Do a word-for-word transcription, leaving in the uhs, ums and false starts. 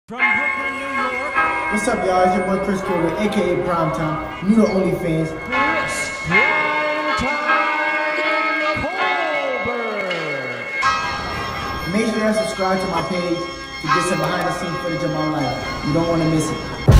From Brooklyn, New York. What's up, y'all? It's your boy Chris Colbert, aka Primetime, new to OnlyFans. Chris Primetime Colbert. Make sure you subscribe to my page to get some behind the scenes footage of my life. You don't want to miss it.